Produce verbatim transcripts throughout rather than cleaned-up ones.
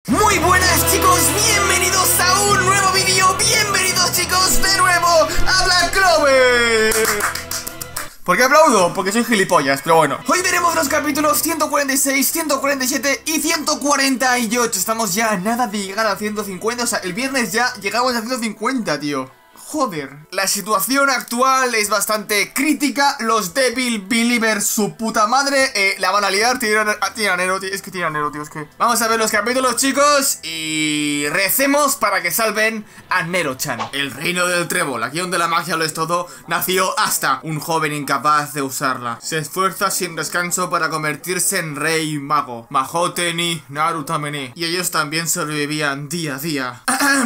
Muy buenas chicos, bienvenidos a un nuevo vídeo. Bienvenidos chicos de nuevo a Black Clover. ¿Por qué aplaudo? Porque soy gilipollas, pero bueno. Hoy veremos los capítulos ciento cuarenta y seis, ciento cuarenta y siete y ciento cuarenta y ocho. Estamos ya a nada de llegar a ciento cincuenta. O sea, el viernes ya llegamos a ciento cincuenta, tío. Joder, la situación actual es bastante crítica. Los Devil Believers, su puta madre, eh, la van a liar. Tiran a Nero, tío. Es que tiran a Nero, tío. Es que vamos a ver los capítulos, chicos, y recemos para que salven a Nero-chan. El reino del trébol, aquí donde la magia lo es todo, nació Asta, un joven incapaz de usarla. Se esfuerza sin descanso para convertirse en rey mago. Mahote ni Narutamene. Y ellos también sobrevivían día a día.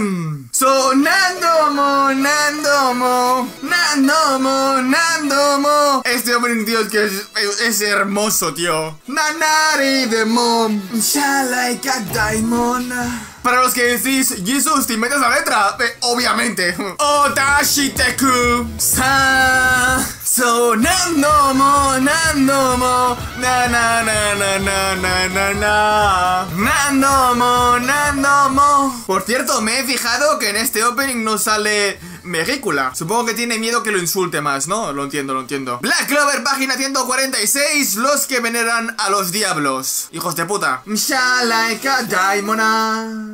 Sonando mon. Nandomo, Nandomo, Nandomo. Este hombre, tío, es que es, es hermoso, tío. Nanari de mom, like a diamond. Para los que decís, Jesus, te inventas la letra, eh, obviamente. Otashiteku sa sonandomo, nandomo, na na na na na na na na nandomo, nandomo. Por cierto, me he fijado que en este opening no sale Megícula. Supongo que tiene miedo que lo insulte más, ¿no? Lo entiendo, lo entiendo. Black Clover, página ciento cuarenta y seis. Los que veneran a los diablos. Hijos de puta. Shalaika Daimona.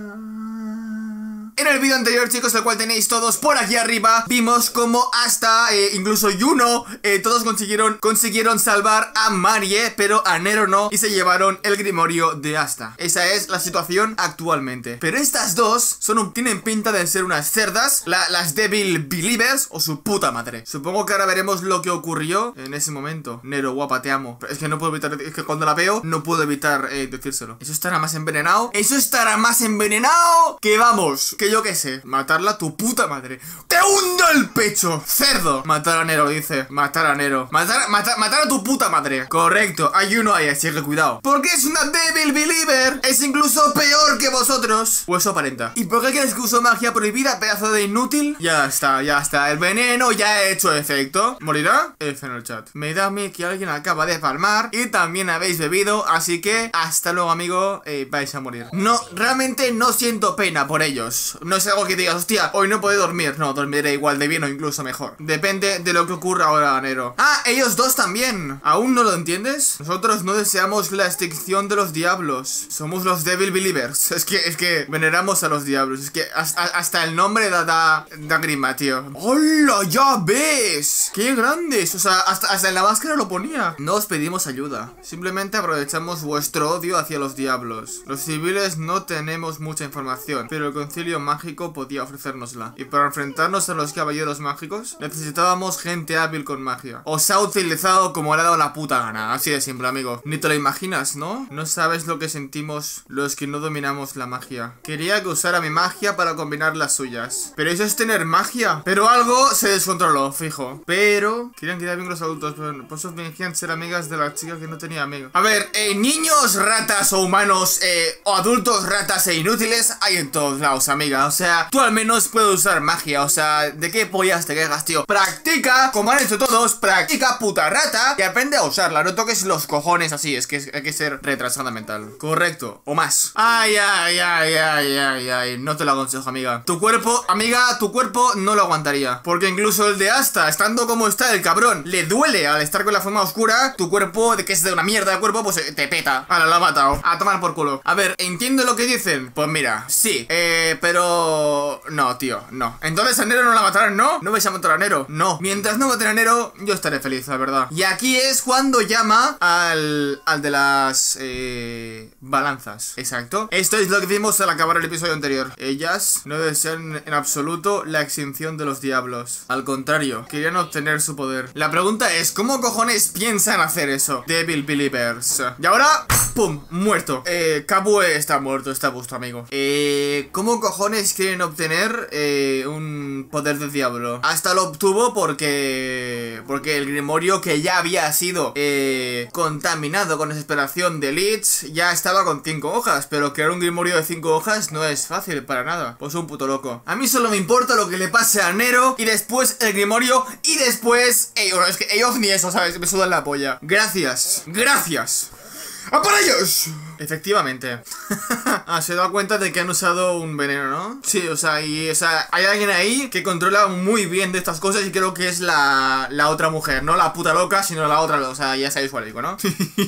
En el vídeo anterior, chicos, el cual tenéis todos por aquí arriba, vimos como hasta, eh, incluso Yuno, eh, todos consiguieron, consiguieron salvar a Marie, pero a Nero no, y se llevaron el grimorio de Asta. Esa es la situación actualmente. Pero estas dos son, tienen pinta de ser unas cerdas, la, las Devil Believers o su puta madre. Supongo que ahora veremos lo que ocurrió en ese momento. Nero, guapa, te amo. Pero es que no puedo evitar, es que cuando la veo, no puedo evitar eh, decírselo. Eso estará más envenenado. Eso estará más envenenado que vamos, que yo qué sé, matarla tu puta madre. ¡Te hundo el pecho! ¡Cerdo! Matar a Nero, dice. Matar a Nero. Matar, matar, matar a tu puta madre. Correcto, hay uno ahí, así que cuidado. Porque es una Devil Believer. Es incluso peor que vosotros. O eso aparenta. ¿Y por qué quieres que uso magia prohibida, pedazo de inútil? Ya está, ya está. El veneno ya ha hecho efecto. ¿Morirá? F en el chat. Me da a mí que alguien acaba de palmar y también habéis bebido, así que hasta luego, amigo. Eh, vais a morir. No, realmente no siento pena por ellos. No es algo que digas, hostia, hoy no puedo dormir. No, dormiré igual de bien o incluso mejor. Depende de lo que ocurra ahora, Nero. Ah, ellos dos también. ¿Aún no lo entiendes? Nosotros no deseamos la extinción de los diablos. Somos los Devil Believers. Es que, es que veneramos a los diablos. Es que hasta, hasta el nombre da, da, da grima, tío. ¡Hola! ¡Ya ves! ¡Qué grandes! O sea, hasta, hasta en la máscara lo ponía. No os pedimos ayuda. Simplemente aprovechamos vuestro odio hacia los diablos. Los civiles no tenemos mucha información, pero el concilio mágico podía ofrecérnosla. Y para enfrentarnos a los caballeros mágicos necesitábamos gente hábil con magia. Os ha utilizado como le ha dado la puta gana. Así de simple, amigo. Ni te lo imaginas, ¿no? No sabes lo que sentimos los que no dominamos la magia. Quería que usara mi magia para combinar las suyas. Pero eso es tener magia. Pero algo se descontroló, fijo. Pero querían quedar bien los adultos, pero por eso fingían ser amigas de la chica que no tenía amiga. A ver, eh, niños, ratas o humanos, eh, o adultos, ratas e inútiles hay en todos lados, amiga. O sea, tú al menos puedes usar magia. O sea, ¿de qué pollas te quejas, tío? Practica, como han hecho todos, practica, puta rata, y aprende a usarla. No toques los cojones así, es que hay que ser retrasada mental. Correcto, o más. Ay, ay, ay, ay, ay, ay. No te lo aconsejo, amiga. Tu cuerpo, amiga, tu cuerpo no lo aguantaría. Porque incluso el de Asta, estando como está el cabrón, le duele al estar con la forma oscura. Tu cuerpo, de que es de una mierda de cuerpo, pues te peta. Ahora lo ha matado. A tomar por culo. A ver, ¿entiendo lo que dicen? Pues mira, sí, eh, pero... no, tío, no. Entonces a Nero no la matarán, ¿no? ¿No vais a matar a Nero? No. Mientras no maten a Nero, yo estaré feliz, la verdad. Y aquí es cuando llama al... al de las... eh... balanzas. Exacto. Esto es lo que vimos al acabar el episodio anterior. Ellas no desean en absoluto la extinción de los diablos. Al contrario, querían obtener su poder. La pregunta es, ¿cómo cojones piensan hacer eso? Devil Believers. Y ahora... ¡pum! Muerto. Eh... Kabue está muerto, está vuestro amigo. Eh... ¿Cómo cojones quieren obtener eh, un poder de diablo? Hasta lo obtuvo porque... porque el grimorio que ya había sido eh, contaminado con desesperación de Lich ya estaba con cinco hojas. Pero crear un grimorio de cinco hojas no es fácil para nada. Pues un puto loco. A mí solo me importa lo que le pase a Nero y después el grimorio y después... Ey, bueno, es que ellos ni eso, ¿sabes? Me sudan la polla. Gracias. Gracias. ¡A por ellos! Efectivamente. Ah, se da cuenta de que han usado un veneno, ¿no? Sí, o sea, y o sea, hay alguien ahí que controla muy bien de estas cosas y creo que es la, la otra mujer, no la puta loca, sino la otra, o sea, ya sabéis cuál digo, ¿no?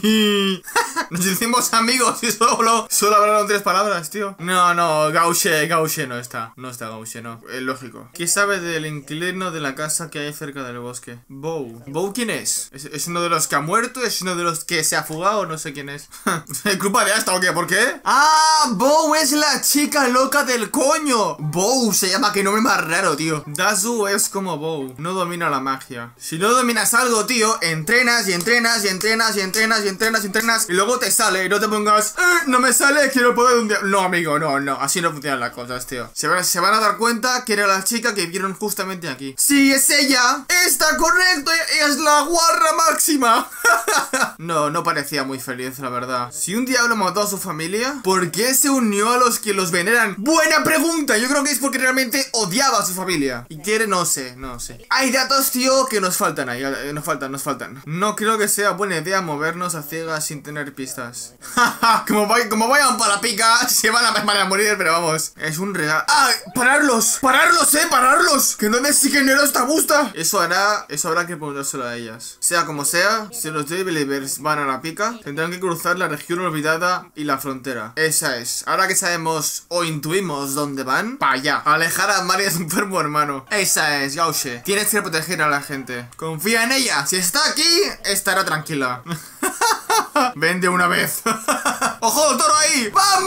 Nos hicimos amigos y solo, solo hablaron tres palabras, tío. No, no, Gauche, Gauche no está. No está Gauche, no. Es lógico. ¿Qué sabe del inquilino de la casa que hay cerca del bosque? Bow. ¿Bow quién es? ¿Es, es uno de los que ha muerto? ¿Es uno de los que se ha fugado? No sé quién es. ¿Es culpa de Asta o qué? ¿Por qué? ¡Ah! Bow es la chica loca del coño. Bow se llama, qué nombre más raro, tío. Dazu es como Bow. No domina la magia. Si no dominas algo, tío, entrenas y entrenas y entrenas y entrenas y entrenas y entrenas y luego te sale y no te pongas eh, no me sale, quiero poder un día. No, amigo, no, no, así no funcionan las cosas, tío. Se van, se van a dar cuenta que era la chica que vieron justamente aquí. Sí, es ella. Está correcto, es la guarra máxima. No, no parecía muy feliz, la verdad. Si un diablo mató a su familia, ¿por qué se unió a los que los veneran? Buena pregunta, yo creo que es porque realmente odiaba a su familia. Y quiere, no sé, no sé. Hay datos, tío, que nos faltan ahí, nos faltan, nos faltan. No creo que sea buena idea movernos a ciegas sin tener pistas. como, vay, como vayan para la pica, se van a, van a morir, pero vamos. Es un regalo. ¡Ah! ¡Pararlos! ¡Pararlos, eh! ¡Pararlos! ¿Que dónde sí que no esta busta? Eso hará, eso habrá que preguntárselo a ellas. Sea como sea, si los Daybelievers van a la pica, tendrán que cruzar la región olvidada y la frontera. Esa es. Ahora que sabemos o intuimos dónde van, para allá. Alejar a Maria de su enfermo hermano. Esa es, Gauche. Tienes que proteger a la gente. Confía en ella. Si está aquí, estará tranquila. Ven de una vez. ¡Ojo, toro ahí!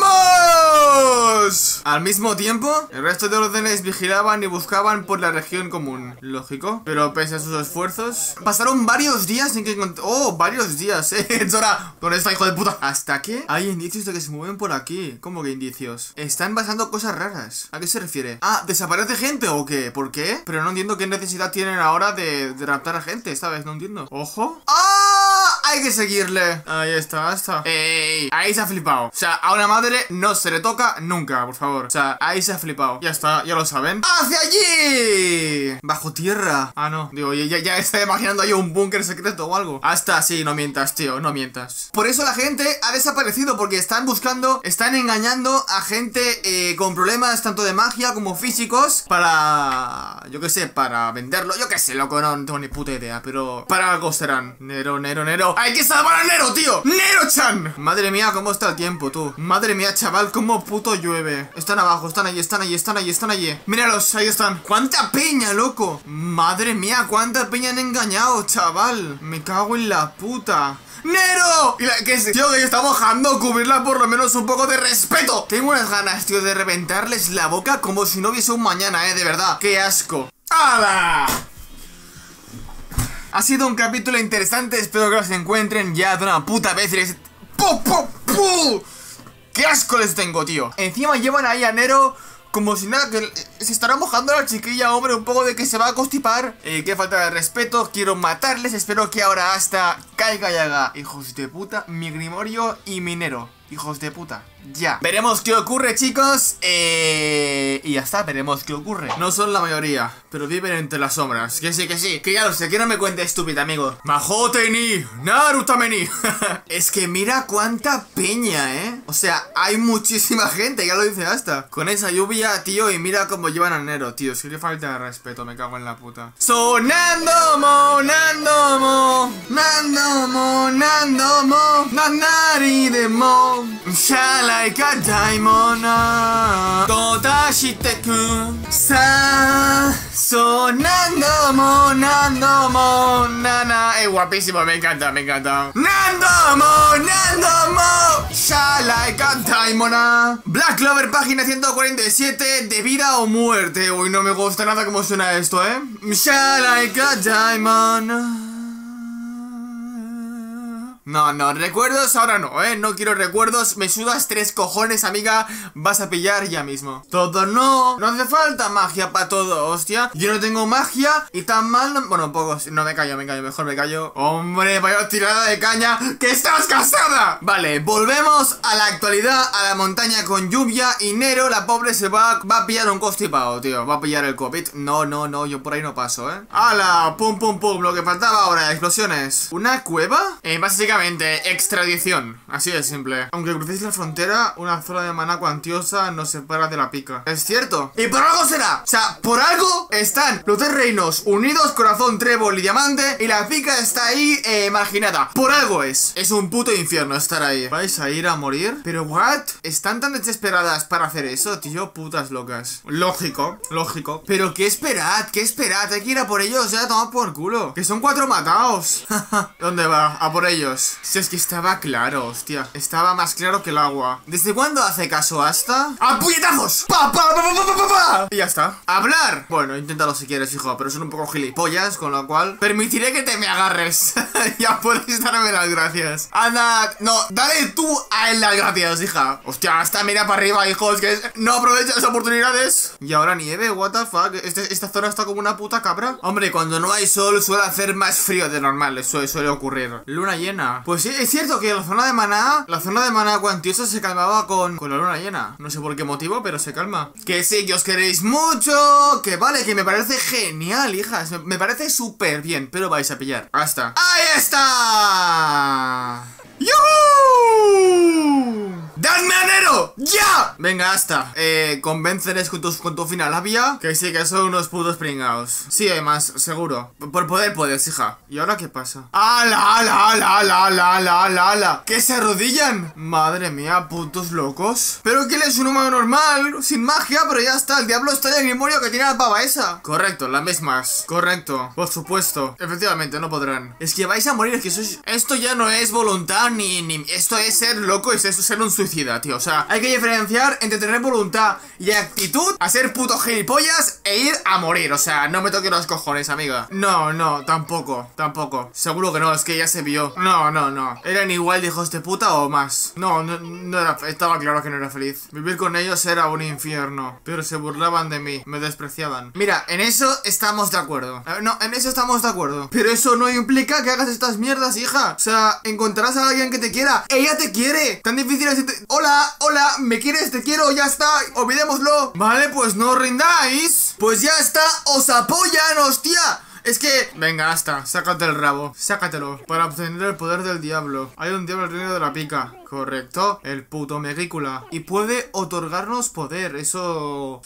¡Vamos! Al mismo tiempo, el resto de órdenes vigilaban y buscaban por la región común. Lógico. Pero pese a sus esfuerzos, pasaron varios días sin que encontraran... ¡Oh, varios días! ¡Eh, Zora! ¿Dónde está, hijo de puta? Hasta que hay indicios de que se mueven por aquí. ¿Cómo que indicios? Están pasando cosas raras. ¿A qué se refiere? Ah, ¿desaparece gente o qué? ¿Por qué? Pero no entiendo qué necesidad tienen ahora de, de raptar a gente, ¿sabes? No entiendo. ¡Ojo! ¡Ah! Hay que seguirle. Ahí está, ahí está. ¡Ey! Ahí se ha flipado. O sea, a una madre no se le toca nunca, por favor. O sea, ahí se ha flipado. Ya está, ya lo saben. ¡Hacia allí! Bajo tierra. Ah, no. Digo, ya, ya está imaginando yo un búnker secreto o algo. Hasta sí, no mientas, tío, no mientas. Por eso la gente ha desaparecido, porque están buscando, están engañando a gente eh, con problemas tanto de magia como físicos para... Yo qué sé, para venderlo. Yo qué sé, loco, no, no tengo ni puta idea, pero para algo serán. Nero, Nero, Nero. ¡Hay que salvar a Nero, tío! ¡Nero-chan! Madre mía, cómo está el tiempo, tú. Madre mía, chaval, cómo puto llueve. Están abajo, están allí, están allí, están allí, están allí. Míralos, ahí están. ¡Cuánta peña, loco! Madre mía, cuánta peña han engañado, chaval. Me cago en la puta. ¡Nero! Y la, que es, tío, que está mojando, cubrirla por lo menos un poco de respeto. Tengo unas ganas, tío, de reventarles la boca como si no hubiese un mañana, eh, de verdad. ¡Qué asco! ¡Hala! Ha sido un capítulo interesante, espero que los encuentren ya de una puta vez y les... ¡Pu, pu, pu! ¡Qué asco les tengo, tío! Encima llevan ahí a Nero como si nada, que se estará mojando la chiquilla, hombre, un poco de que se va a constipar. Eh, qué falta de respeto, quiero matarles, espero que ahora hasta caiga y haga. Hijos de puta, mi Grimorio y mi Nero. Hijos de puta, ya. Veremos qué ocurre, chicos. Eh... Y ya está, veremos qué ocurre. No son la mayoría, pero viven entre las sombras. Que sí, que sí, que ya lo sé, que no me cuente estúpida, amigo. Majote ni Narutameni. Es que mira cuánta peña, ¿eh? O sea, hay muchísima gente, ya lo dice hasta. Con esa lluvia, tío, y mira cómo llevan a Nero, tío. Es que le falta de respeto, me cago en la puta. Sonando, Nandomo, Nandomo, Nandomo, Nanari de mo. Shalaika Daimona Todashiteku Sa Sonando mo Nando mo Nana. Eh, guapísimo, me encanta, me encanta. Nando mo Nando mo Shalaika Daimona. Black Clover, página ciento cuarenta y siete. De vida o muerte. Uy, no me gusta nada cómo suena esto, eh. Shalaika Daimona. No, no, recuerdos ahora no, eh, no quiero recuerdos. Me sudas tres cojones, amiga. Vas a pillar ya mismo. Todo no, no hace falta magia para todo, hostia. Yo no tengo magia y tan mal no... Bueno, poco, no, me callo, me callo, mejor me callo. Hombre, vaya tirada de caña, que estás casada. Vale, volvemos a la actualidad, a la montaña con lluvia. Y Nero, la pobre, se va, va a pillar un constipado, tío. Va a pillar el COVID. No, no, no, yo por ahí no paso, eh. ¡Hala! Pum, pum, pum, lo que faltaba ahora, explosiones. ¿Una cueva? Eh, básicamente Básicamente, extradición. Así de simple. Aunque crucéis la frontera, una zona de maná cuantiosa nos separa de la pica. Es cierto. Y por algo será. O sea, por algo están los tres reinos unidos, corazón, trébol y diamante, y la pica está ahí eh, marginada. Por algo es. Es un puto infierno estar ahí. ¿Vais a ir a morir? Pero, ¿what? ¿Están tan desesperadas para hacer eso, tío? Putas locas. Lógico, lógico. Pero, ¿qué esperad? ¿Qué esperad? Hay que ir a por ellos, ya, toma por culo. Que son cuatro mataos. ¿Dónde va? A por ellos. Si es que estaba claro, hostia. Estaba más claro que el agua. ¿Desde cuándo hace caso hasta? ¡A puñetazos! ¡Pa, pa, pa, pa, pa, pa, pa! Y ya está. ¡Hablar! Bueno, inténtalo si quieres, hijo, pero son un poco gilipollas, con lo cual permitiré que te me agarres. Ya puedes darme las gracias. Anda, no, dale tú a él las gracias, hija. Hostia, hasta mira para arriba, hijos, que no aprovechas las oportunidades. Y ahora nieve, what the fuck. Este, esta zona está como una puta cabra. Hombre, cuando no hay sol suele hacer más frío de normal, eso suele ocurrir. Luna llena. Pues sí, es cierto que la zona de maná, la zona de maná cuantiosa se calmaba con, con la luna llena. No sé por qué motivo, pero se calma. Que sí, que os queréis mucho. Que vale, que me parece genial, hijas. Me, me parece súper bien, pero vais a pillar. Hasta. ¡Ahí está! ¡Yuhu! ¡Dadme anero! ¡Ya! Venga, hasta. Eh, convénceles con tu, con tu fina labia que sí, que son unos putos pringados. Sí, hay más, seguro. Por poder puedes, hija. ¿Y ahora qué pasa? ¡Ala, ala, ala, ala, ala, ala, ala, ala! ¿Que se arrodillan? Madre mía, putos locos. Pero que él es un humano normal, sin magia, pero ya está. El diablo está en el grimorio que tiene la pava esa. Correcto, las mismas. Correcto, por supuesto. Efectivamente, no podrán. Es que vais a morir, es que sois... Esto ya no es voluntad ni, ni... Esto es ser loco, es eso, ser un suicida, tío. O sea, hay que diferenciar entre tener voluntad y actitud a ser puto gilipollas e ir a morir. O sea, no me toques los cojones, amiga. No, no, tampoco, tampoco. Seguro que no, es que ya se vio. No, no, no. Eran igual de hijos de puta o más. No, no, no era, estaba claro que no era feliz. Vivir con ellos era un infierno. Pero se burlaban de mí, me despreciaban. Mira, en eso estamos de acuerdo. Eh, no, en eso estamos de acuerdo. Pero eso no implica que hagas estas mierdas, hija. O sea, encontrarás a alguien que te quiera. Ella te quiere. Tan difícil es... Hola, hola, ¿me quieres? Te quiero, ya está, olvidémoslo. Vale, pues no os rindáis. Pues ya está, os apoyan, hostia. Es que... Venga, hasta, sácate el rabo. Sácatelo. Para obtener el poder del diablo. Hay un diablo en el reino de la pica. Correcto. El puto Megícula. Y puede otorgarnos poder. Eso...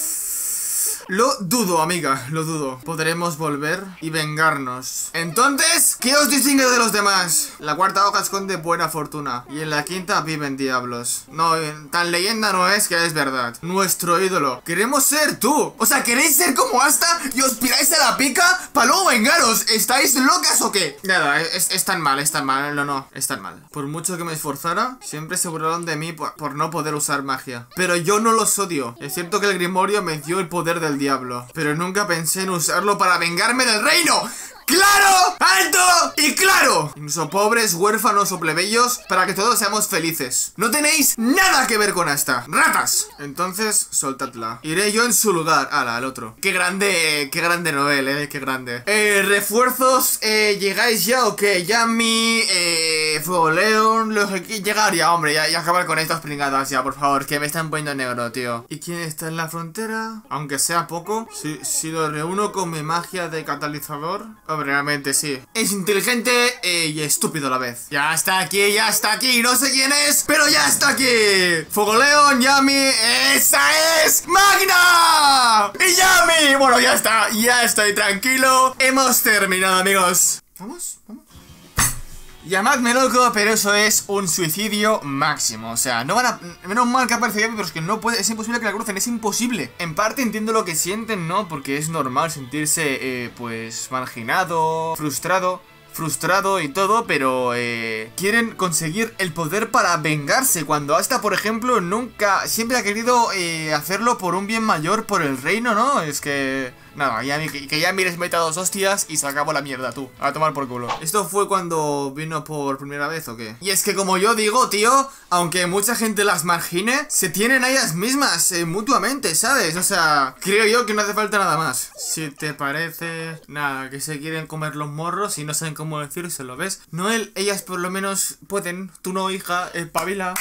Lo dudo, amiga, lo dudo. Podremos volver y vengarnos. Entonces, ¿qué os distingue de los demás? La cuarta hoja esconde buena fortuna y en la quinta viven diablos. No, tan leyenda no es que es verdad. Nuestro ídolo. Queremos ser tú. O sea, ¿queréis ser como Asta y os piráis a la pica para luego vengaros? ¿Estáis locas o qué? Nada, es, es tan mal, es tan mal. No, no, es tan mal. Por mucho que me esforzara, siempre se burlaron de mí por, por no poder usar magia. Pero yo no los odio. Es cierto que el grimorio me dio el poder del diablo, pero nunca pensé en usarlo para vengarme del reino. ¡Claro! ¡Alto! ¡Y claro! Incluso pobres, huérfanos o plebeyos, para que todos seamos felices. No tenéis nada que ver con Asta. ¡Ratas! Entonces, soltadla. Iré yo en su lugar. Ala, al otro. Qué grande, qué grande Noel, eh, qué grande. Eh, refuerzos, eh, ¿llegáis ya o qué? Yami, eh, Fuego León, los que llegar ya, hombre, ya, ya acabar con estas pringadas ya, por favor, que me están poniendo negro, tío. ¿Y quién está en la frontera? Aunque sea poco, si, si lo reúno con mi magia de catalizador... Hombre, realmente sí. Es inteligente eh, y estúpido a la vez. Ya está aquí, ya está aquí. No sé quién es, pero ya está aquí. Fuego León, Yami. ¡Esa es! ¡Magna! ¡Y Yami! Bueno, ya está. Ya estoy tranquilo. Hemos terminado, amigos. ¿Vamos? ¿Vamos? Llamadme loco, pero eso es un suicidio máximo. O sea, no van a... Menos mal que ha aparecido Yami, pero es que no puede... Es imposible que la crucen, es imposible. En parte entiendo lo que sienten, ¿no? Porque es normal sentirse, eh, pues, marginado, frustrado... frustrado y todo, pero eh, quieren conseguir el poder para vengarse, cuando Asta, por ejemplo, nunca, siempre ha querido eh, hacerlo por un bien mayor, por el reino, ¿no? Es que... Nada, ya, que, que ya mires meta dos hostias y se acabó la mierda, tú. A tomar por culo. ¿Esto fue cuando vino por primera vez o qué? Y es que como yo digo, tío, aunque mucha gente las margine, se tienen a ellas mismas, eh, mutuamente, ¿sabes? O sea, creo yo que no hace falta nada más. Si te parece... Nada, que se quieren comer los morros y no saben cómo decírselo, ¿ves? Noel, ellas por lo menos pueden. Tú no, hija, espabila.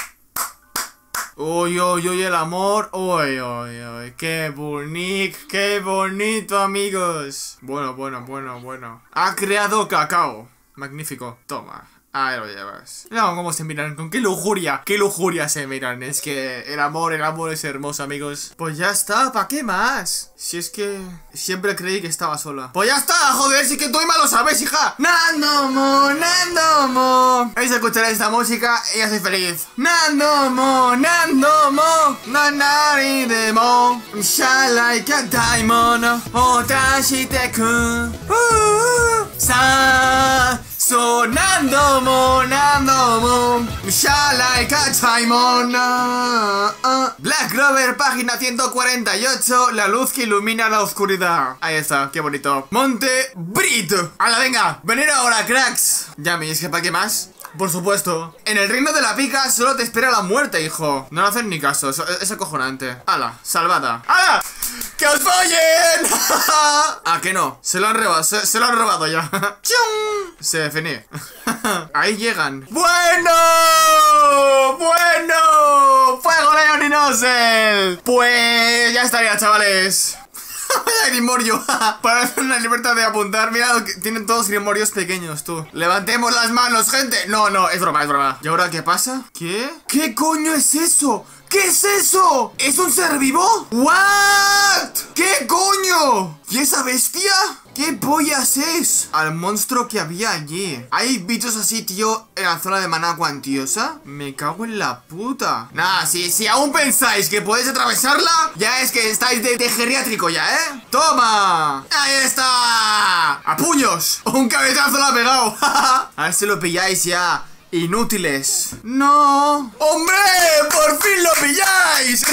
Uy, uy, uy, el amor. Uy, uy, uy, qué bonito, qué bonito, amigos. Bueno, bueno, bueno, bueno. Ha creado cacao. Magnífico. Toma. Ahí lo llevas. No, cómo se miran, con qué lujuria, qué lujuria se miran. Es que el amor, el amor es hermoso, amigos. Pues ya está, ¿para qué más? Si es que siempre creí que estaba sola. Pues ya está, joder, si que tú misma lo sabes, hija. Nandomo, Nandomo. Vais a escuchar esta música y ya soy feliz. Nandomo, Nandomo, Nanari de mo, Shalaika Daimon, Otashite-kun, Sa. Sonando mo, nando mo, Shalaika Daimon. Black Rover, página ciento cuarenta y ocho. La luz que ilumina la oscuridad. Ahí está, qué bonito. Monte Brito. ¡Hala, venga! ¡Venid ahora, cracks! Yami, ¿es que para qué más? Por supuesto. En el reino de la pica solo te espera la muerte, hijo. No le hacen ni caso, eso, es acojonante. ¡Hala! Salvada. ¡Hala! ¡Que os follen! ¿A que no? Se lo han robado, se, se lo han robado ya. ¡Chum! Se define. Ahí llegan. ¡Bueno! ¡Bueno! ¡Fuego Leon y Nozel! Pues ya estaría, chavales. Grimorio. Para hacer una libertad de apuntar. Mira, tienen todos grimorios pequeños, tú. Levantemos las manos, gente. No, no, es broma, es broma. ¿Y ahora qué pasa? ¿Qué? ¿Qué coño es eso? ¿Qué es eso? ¿Es un ser vivo? ¿What? ¿Qué coño? ¿Y esa bestia? ¿Qué pollas es? Al monstruo que había allí. ¿Hay bichos así, tío, en la zona de Maná Cuantiosa? Me cago en la puta. Nah, si, si aún pensáis que podéis atravesarla, ya es que estáis de, de geriátrico ya, ¿eh? ¡Toma! ¡Ahí está! ¡A puños! Un cabezazo lo ha pegado. A ver si lo pilláis ya. Inútiles. ¡No! ¡Hombre! ¡Por fin lo pilláis!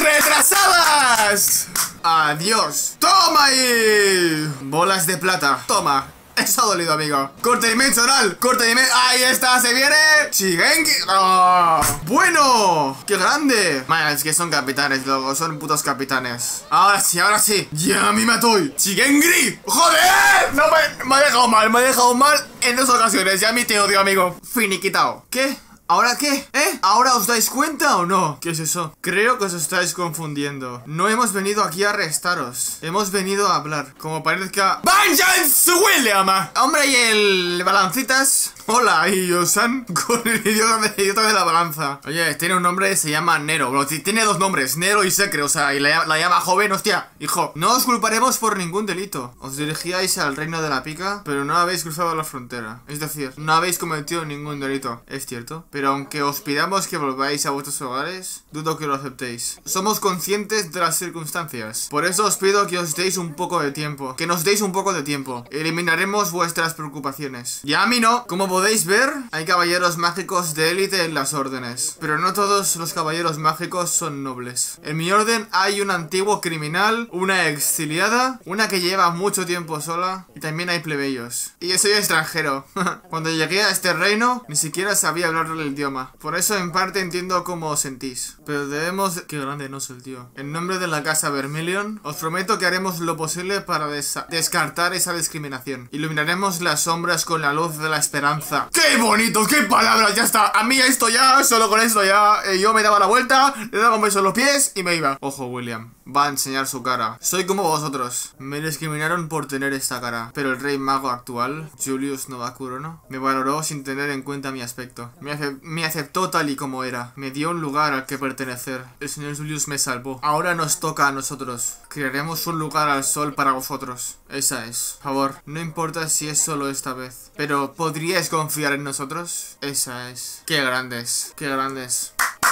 ¡Retrasadas! ¡Adiós! ¡Toma ahí! Bolas de plata. Toma. Eso ha dolido, amigo. Corte dimensional. Corte dimensional. Ahí está, se viene. Shigenki. Oh, bueno. Qué grande. Man, es que son capitanes, luego. Son putos capitanes. Ahora sí, ahora sí. Ya me mató. Shigengri. Joder. No me, me ha dejado mal. Me ha dejado mal en dos ocasiones. Ya mi te odio, amigo. Finiquitado. ¿Qué? ¿Ahora qué? ¿Eh? ¿Ahora os dais cuenta o no? ¿Qué es eso? Creo que os estáis confundiendo. No hemos venido aquí a arrestaros. Hemos venido a hablar. Como parezca... ¡Vengeance William! Hombre, y el balancitas. Hola, y Yosan con el idiota de, idiota de la balanza. Oye, tiene un nombre, se llama Nero. Bueno, tiene dos nombres, Nero y Secre. O sea, y la, la llama joven. Hostia, hijo, no os culparemos por ningún delito. Os dirigíais al reino de la pica, pero no habéis cruzado la frontera. Es decir, no habéis cometido ningún delito. Es cierto. Pero aunque os pidamos que volváis a vuestros hogares, dudo que lo aceptéis. Somos conscientes de las circunstancias. Por eso os pido que os deis un poco de tiempo. Que nos deis un poco de tiempo. Eliminaremos vuestras preocupaciones. Y a mí no. Como podéis ver, hay caballeros mágicos de élite en las órdenes. Pero no todos los caballeros mágicos son nobles. En mi orden hay un antiguo criminal, una exiliada, una que lleva mucho tiempo sola, y también hay plebeyos. Y yo soy extranjero. Cuando llegué a este reino, ni siquiera sabía hablar el idioma. Por eso en parte entiendo cómo os sentís. Pero debemos... Qué grande no es el tío. En nombre de la casa Vermilion, os prometo que haremos lo posible para des descartar esa discriminación. Iluminaremos las sombras con la luz de la esperanza. ¡Qué bonito! ¡Qué palabras! Ya está. A mí esto ya, solo con esto ya. Eh, yo me daba la vuelta, le daba un beso en los pies y me iba. Ojo, William. Va a enseñar su cara. Soy como vosotros. Me discriminaron por tener esta cara. Pero el rey mago actual, Julius Novakurono, me valoró sin tener en cuenta mi aspecto. Me, ace me aceptó tal y como era. Me dio un lugar al que pertenecer. El señor Julius me salvó. Ahora nos toca a nosotros. Crearemos un lugar al sol para vosotros. Esa es. Por favor, no importa si es solo esta vez. Pero ¿podríais confiar en nosotros? Esa es. Qué grandes. Qué grandes.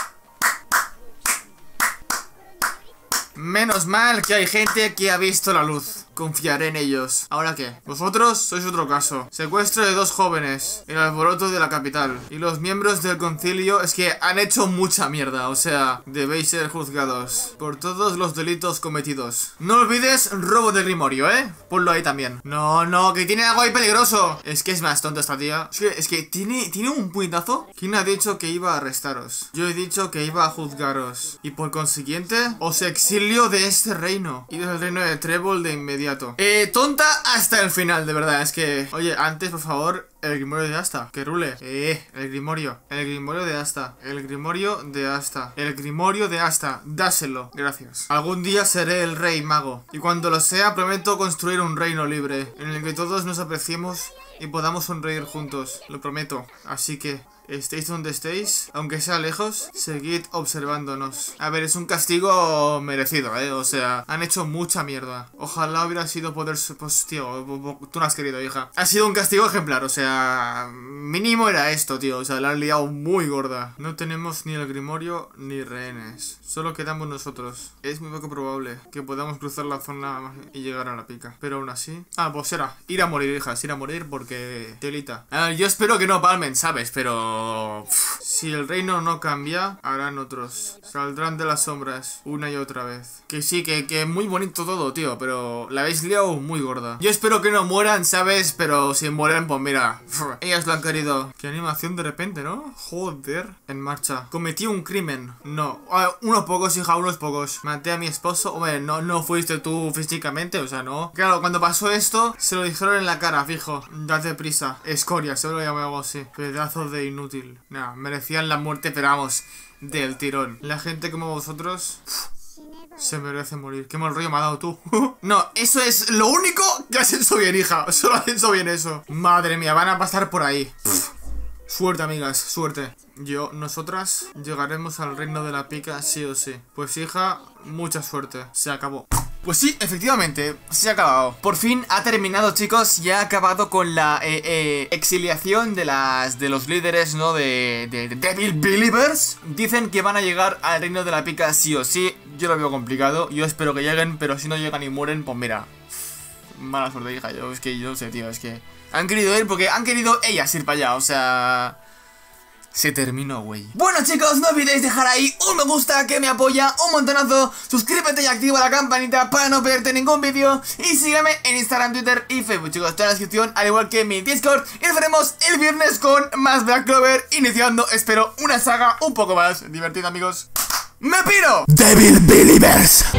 Menos mal que hay gente que ha visto la luz. Confiaré en ellos. ¿Ahora qué? Vosotros sois otro caso. Secuestro de dos jóvenes. El alboroto de la capital. Y los miembros del concilio es que han hecho mucha mierda. O sea, debéis ser juzgados por todos los delitos cometidos. No olvides robo de grimorio, ¿eh? Ponlo ahí también. No, no, que tiene algo ahí peligroso. Es que es más tonta esta tía. Es que, es que tiene, tiene un puñetazo. ¿Quién ha dicho que iba a arrestaros? Yo he dicho que iba a juzgaros. Y por consiguiente, os exilio de este reino. Y del reino de Trébol de inmediato. Eh, tonta hasta el final, de verdad. Es que, oye, antes, por favor, el grimorio de Asta. Que rule. Eh, el grimorio. El grimorio de Asta. El grimorio de Asta. El grimorio de Asta. Dáselo. Gracias. Algún día seré el rey mago. Y cuando lo sea, prometo construir un reino libre. En el que todos nos apreciemos y podamos sonreír juntos, lo prometo. Así que estéis donde estéis, aunque sea lejos, seguid observándonos. A ver, es un castigo merecido, eh, o sea, han hecho mucha mierda. Ojalá hubiera sido poder... Pues, tío, tú no has querido, hija. Ha sido un castigo ejemplar, o sea, mínimo era esto, tío, o sea, la han liado muy gorda. No tenemos ni el grimorio ni rehenes, solo quedamos nosotros. Es muy poco probable que podamos cruzar la zona y llegar a la pica, pero aún así... Ah, pues era, ir a morir, hijas, ir a morir porque... Telita. A ver, yo espero que no palmen, ¿sabes? Pero... Uf, si el reino no cambia, harán otros. Saldrán de las sombras una y otra vez. Que sí, que, que muy bonito todo, tío, pero la habéis liado muy gorda. Yo espero que no mueran, ¿sabes? Pero si mueren, pues mira, uf, ellas lo han querido. Qué animación de repente, ¿no? Joder. En marcha. Cometí un crimen. No. Ah, unos pocos, hija, unos pocos. Maté a mi esposo. Hombre, no, no fuiste tú físicamente, o sea, no. Claro, cuando pasó esto, se lo dijeron en la cara, fijo. Date prisa. Escoria, se lo llamo algo así. Pedazo de inútil. Nah, merecían la muerte, pero vamos, del tirón. La gente como vosotros pff, se merece morir. Qué mal rollo me ha dado tú. No, eso es lo único que has hecho bien, hija. Solo has hecho bien eso. Madre mía, van a pasar por ahí. Pff. Suerte, amigas, suerte. Yo, nosotras, llegaremos al reino de la pica sí o sí. Pues hija, mucha suerte. Se acabó. Pues sí, efectivamente, se ha acabado. Por fin ha terminado, chicos. Ya ha acabado con la eh, eh, exiliación de las de los líderes, ¿no? De, de, de Devil Believers. Dicen que van a llegar al reino de la pica sí o sí. Yo lo veo complicado. Yo espero que lleguen, pero si no llegan y mueren, pues mira, mala suerte, hija. Yo es que yo no sé, tío, es que han querido ir porque han querido ellas ir para allá, o sea... Se terminó, güey. Bueno, chicos, no olvidéis dejar ahí un me gusta que me apoya un montonazo. Suscríbete y activa la campanita para no perderte ningún vídeo. Y sígueme en Instagram, Twitter y Facebook, chicos. Toda la descripción, al igual que mi Discord. Y nos veremos el viernes con más Black Clover. Iniciando, espero, una saga un poco más divertida, amigos. ¡Me piro! Devil Believers.